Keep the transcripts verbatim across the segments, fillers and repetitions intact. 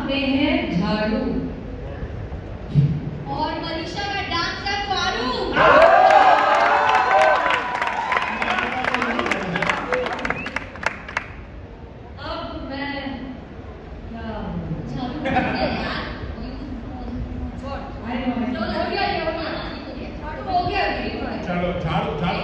में है झाड़ू और मनीषा का डांस है फारूक। अब मैं क्या झाड़ू हो गया चलो झाड़ू झाड़ू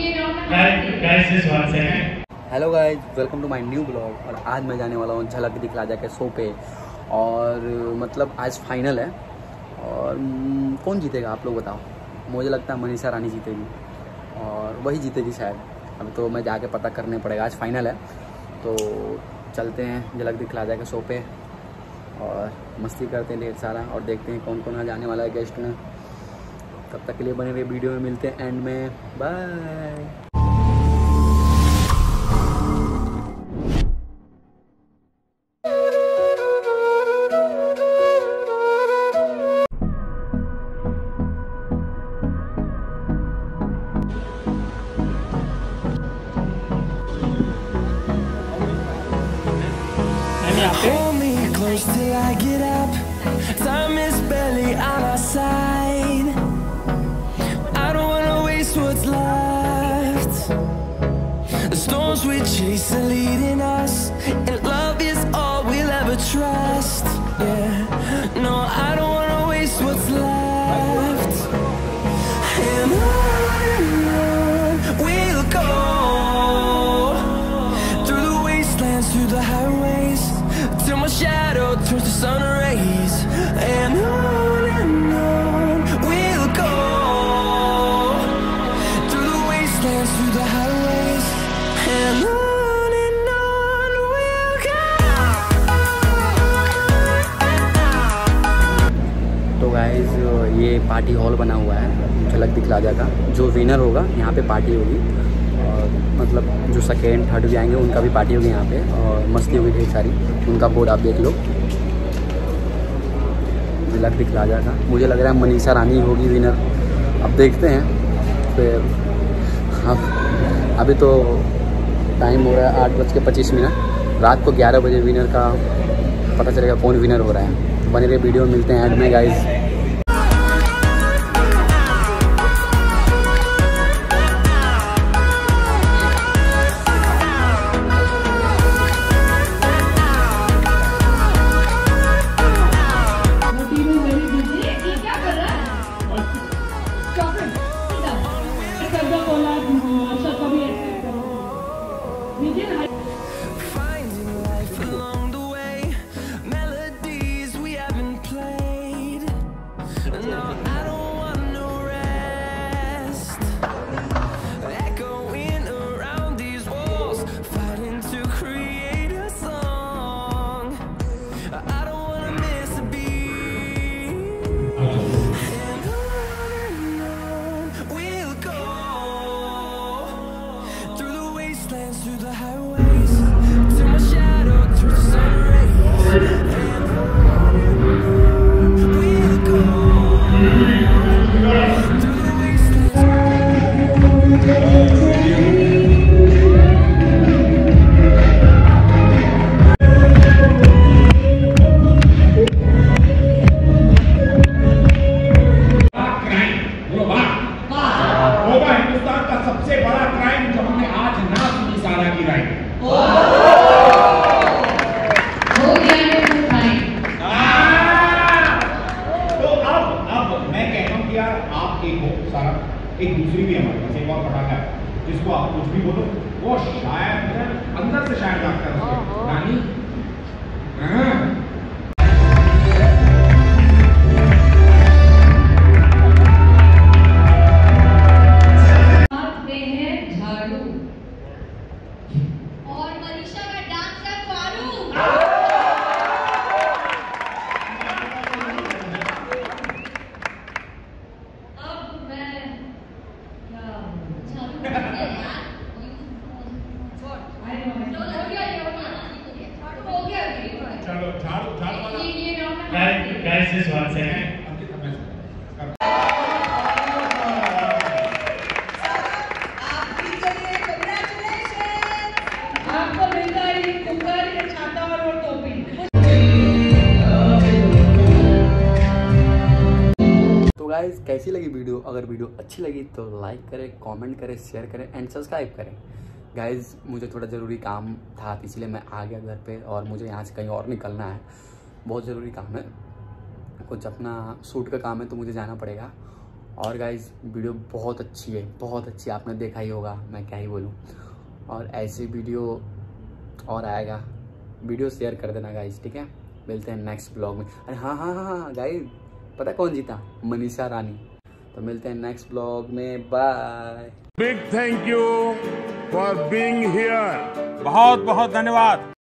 hello guys, welcome to my new blog. और आज मैं जाने वाला हूँ झलक दिखला जा के शो पे। और मतलब आज फाइनल है और म, कौन जीतेगा आप लोग बताओ। मुझे लगता है मनीषा रानी जीतेगी और वही जीतेगी शायद। अब तो मैं जाके पता करने पड़ेगा। आज फाइनल है तो चलते हैं झलक दिखला जा के शो पे और मस्ती करते हैं ढेर सारा और देखते हैं कौन कौन आ जाने वाला है गेस्ट में। तब तक के लिए बने हुए वीडियो में मिलते हैं एंड में। Bye. Hold me close till I get up. Time is barely on our side. I don't wanna waste what's left. The storms we chase are leading us, and love is all we'll ever trust. Yeah, no, I don't wanna waste what's left. And on and on we'll go, through the wastelands, through the highways, till my shadow turns to sun rays. And on and on we'll go, through the wastelands, through the highways. And on and on we'll go. तो guys ये party hall बना हुआ है झलक दिखला जा का। जो विनर होगा यहाँ पे पार्टी होगी और मतलब जो सेकेंड थर्ड भी आएंगे उनका भी पार्टी होगी यहाँ पे और मस्ती होगी ढेर सारी। उनका बोर्ड आप देख लो झलक दिखला जा का। मुझे लग रहा है मनीषा रानी होगी विनर। अब देखते हैं फिर। अब अभी तो टाइम हो रहा है आठ बज के पच्चीस मिनट। रात को ग्यारह बजे विनर का पता चलेगा कौन विनर हो रहा है। बने रहे वीडियो में मिलते हैं एंड में guys. Finding life along the way, melodies we haven't played. No, I don't want no rest. Echoing around these walls, fighting to create a song. I don't wanna miss a beat. And on and on we'll go, through the wastelands, through the highways, till my shadow turns to sun rays. And on and on we'll go, through the wastelands. Crime बोलो वाह। होगा हिंदुस्तान का सबसे बड़ा crime जो हमने आज ना सुनी सारा की राइट। हो गया है वो टाइम। तो अब अब मैं कहता हूँ कि यार आप एक हो सारा, एक दूसरी भी हमारे पास एक और पटाखा है जिसको आप कुछ भी बोलो वो शायद अंदर से शायद लगता है रानी। हाँ। हाथ में है झाड़ू और मनीषा का डांस है फारूक। अब मैं क्या झाड़ू हो गया हो गया। हो गया चलो गाइस कैसी लगी वीडियो? अगर वीडियो अच्छी लगी तो लाइक करें, कमेंट करें, शेयर करें एंड सब्सक्राइब करें। गाइस मुझे थोड़ा ज़रूरी काम था इसलिए मैं आ गया घर पे और मुझे यहाँ से कहीं और निकलना है, बहुत ज़रूरी काम है, कुछ अपना शूट का काम है तो मुझे जाना पड़ेगा। और गाइस वीडियो बहुत अच्छी है, बहुत अच्छी, आपने देखा ही होगा, मैं क्या ही बोलूँ। और ऐसी वीडियो और आएगा, वीडियो शेयर कर देना गाइस, ठीक है। मिलते हैं नेक्स्ट ब्लॉग में। अरे हाँ हाँ हाँ हाँ गाइस, पता कौन जीता? मनीषा रानी। तो मिलते हैं नेक्स्ट ब्लॉग में, bye. Big thank you for being here. बहुत बहुत धन्यवाद।